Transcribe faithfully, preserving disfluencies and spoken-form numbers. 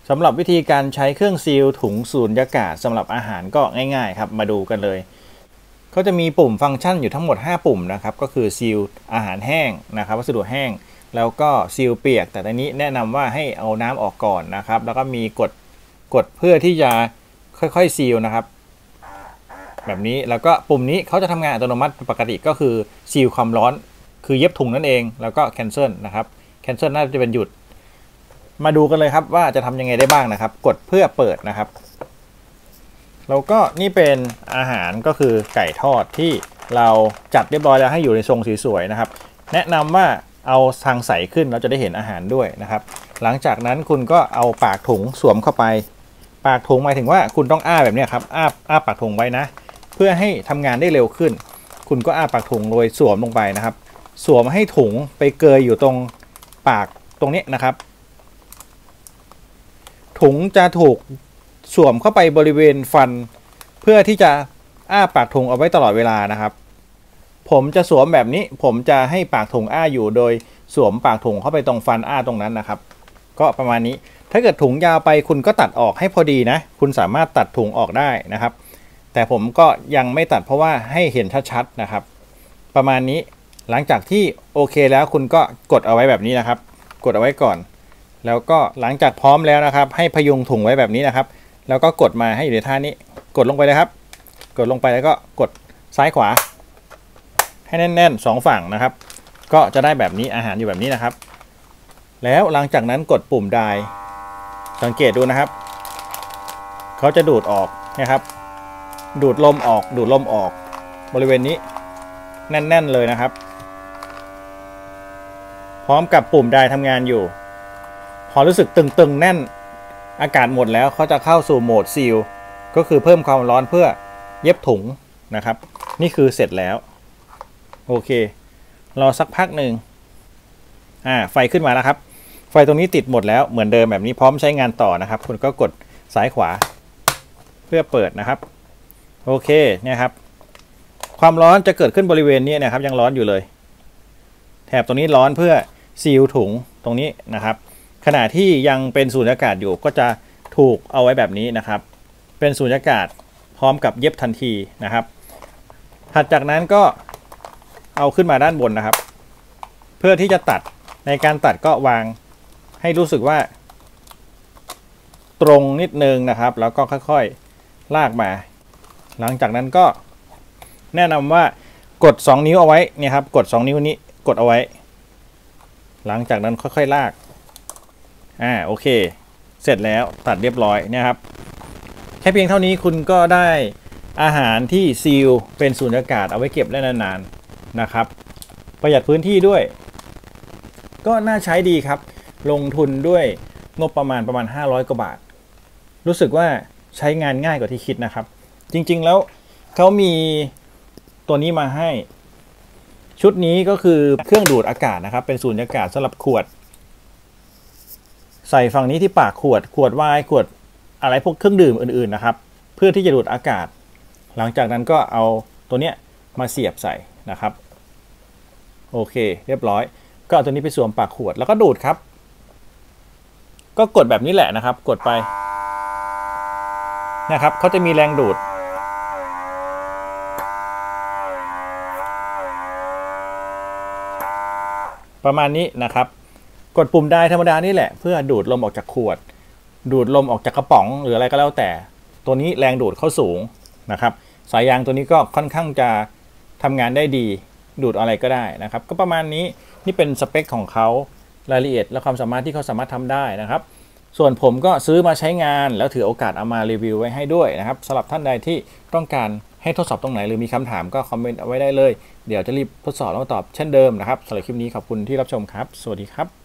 สำหรับวิธีการใช้เครื่องซีลถุงสูญญากาศสำหรับอาหารก็ง่ายๆครับมาดูกันเลยก็จะมีปุ่มฟังก์ชันอยู่ทั้งหมดห้าปุ่มนะครับก็คือซีลอาหารแห้งนะครับวัสดุแห้งแล้วก็ซีลเปียกแต่ตอนนี้แนะนำว่าให้เอาน้ำออกก่อนนะครับแล้วก็มีกดกดเพื่อที่จะค่อยๆซีลนะครับแบบนี้แล้วก็ปุ่มนี้เขาจะทำงานอัตโนมัติปกติก็คือซีลความร้อนคือเย็บถุงนั่นเองแล้วก็ cancel นะครับ cancel น่าจะเป็นหยุดมาดูกันเลยครับว่าจะทำยังไงได้บ้างนะครับกดเพื่อเปิดนะครับแล้วก็นี่เป็นอาหารก็คือไก่ทอดที่เราจัดเรียบร้อยแล้วให้อยู่ในทรงสวยๆนะครับแนะนำว่าเอาทางใสขึ้นเราจะได้เห็นอาหารด้วยนะครับหลังจากนั้นคุณก็เอาปากถุงสวมเข้าไปปากถุงหมายถึงว่าคุณต้องอ้าแบบนี้ครับอ้าอ้าปากถุงไว้นะเพื่อให้ทำงานได้เร็วขึ้นคุณก็อ้าปากถุงโดยสวมลงไปนะครับสวมให้ถุงไปเกยอยู่ตรงปากตรงนี้นะครับถุงจะถูกสวมเข้าไปบริเวณฟันเพื่อที่จะอ้าปากถุงเอาไว้ตลอดเวลานะครับผมจะสวมแบบนี้ผมจะให้ปากถุงอ้าอยู่โดยสวมปากถุงเข้าไปตรงฟันอ้าตรงนั้นนะครับก็ประมาณนี้ถ้าเกิดถุงยาวไปคุณก็ตัดออกให้พอดีนะคุณสามารถตัดถุงออกได้นะครับแต่ผมก็ยังไม่ตัดเพราะว่าให้เห็นชัดๆนะครับประมาณนี้หลังจากที่โอเคแล้วคุณก็กดเอาไว้แบบนี้นะครับกดเอาไว้ก่อนแล้วก็หลังจากพร้อมแล้วนะครับให้พยุงถุงไว้แบบนี้นะครับแล้วก็กดมาให้อยู่ในท่านี้กดลงไปเลยครับกดลงไปแล้วก็กดซ้ายขวาให้แน่นๆสองฝั่งนะครับก็จะได้แบบนี้อาหารอยู่แบบนี้นะครับแล้วหลังจากนั้นกดปุ่มไดร์สังเกตดูนะครับเขาจะดูดออกนะครับดูดลมออกดูดลมออกบริเวณนี้แน่นๆเลยนะครับพร้อมกับปุ่มไดร์ทำงานอยู่พอรู้สึกตึงๆแน่นอากาศหมดแล้วเขาจะเข้าสู่โหมดซีลก็คือเพิ่มความร้อนเพื่อเย็บถุงนะครับนี่คือเสร็จแล้วโอเครอสักพักหนึ่งอ่าไฟขึ้นมาแล้วครับไฟตรงนี้ติดหมดแล้วเหมือนเดิมแบบนี้พร้อมใช้งานต่อนะครับคุณก็กดซ้ายขวาเพื่อเปิดนะครับโอเคเนี่ยครับความร้อนจะเกิดขึ้นบริเวณนี้นะครับยังร้อนอยู่เลยแถบตรงนี้ร้อนเพื่อซีลถุงตรงนี้นะครับขณะที่ยังเป็นสูญญากาศอยู่ก็จะถูกเอาไว้แบบนี้นะครับเป็นสูญญากาศพร้อมกับเย็บทันทีนะครับถัดจากนั้นก็เอาขึ้นมาด้านบนนะครับเพื่อที่จะตัดในการตัดก็วางให้รู้สึกว่าตรงนิดนึงนะครับแล้วก็ค่อยๆลากมาหลังจากนั้นก็แนะนำว่ากดสองนิ้วเอาไว้เนี่ยครับกดสองนิ้วนี้กดเอาไว้หลังจากนั้นค่อยๆลากอ่าโอเคเสร็จแล้วตัดเรียบร้อยเนี่ยครับแค่เพียงเท่านี้คุณก็ได้อาหารที่ซีลเป็นสูญญากาศเอาไว้เก็บได้นานๆนะครับประหยัดพื้นที่ด้วยก็น่าใช้ดีครับลงทุนด้วยงบประมาณประมาณห้าร้อยกว่าบาทรู้สึกว่าใช้งานง่ายกว่าที่คิดนะครับจริงๆแล้วเขามีตัวนี้มาให้ชุดนี้ก็คือเครื่องดูดอากาศนะครับเป็นสูญญากาศสำหรับขวดใส่ฝั่งนี้ที่ปากขวดขวดไวน์ขวดอะไรพวกเครื่องดื่มอื่นๆนะครับเพื่อที่จะดูดอากาศหลังจากนั้นก็เอาตัวเนี้ยมาเสียบใส่นะครับโอเคเรียบร้อยก็เอาตัวนี้ไปสวมปากขวดแล้วก็ดูดครับก็กดแบบนี้แหละนะครับกดไปนะครับเขาจะมีแรงดูดประมาณนี้นะครับกดปุ่มไดร์ธรรมดานี่แหละเพื่อดูดลมออกจากขวดดูดลมออกจากกระป๋องหรืออะไรก็แล้วแต่ตัวนี้แรงดูดเข้าสูงนะครับสายยางตัวนี้ก็ค่อนข้างจะทำงานได้ดีดูดอะไรก็ได้นะครับก็ประมาณนี้นี่เป็นสเปคของเขารายละเอียดและความสามารถที่เขาสามารถทำได้นะครับส่วนผมก็ซื้อมาใช้งานแล้วถือโอกาสเอามารีวิวไว้ให้ด้วยนะครับสำหรับท่านใดที่ต้องการให้ทดสอบตรงไหนหรือมีคำถามก็คอมเมนต์เอาไว้ได้เลยเดี๋ยวจะรีบทดสอบแล้วตอบเช่นเดิมนะครับสำหรับคลิปนี้ขอบคุณที่รับชมครับสวัสดีครับ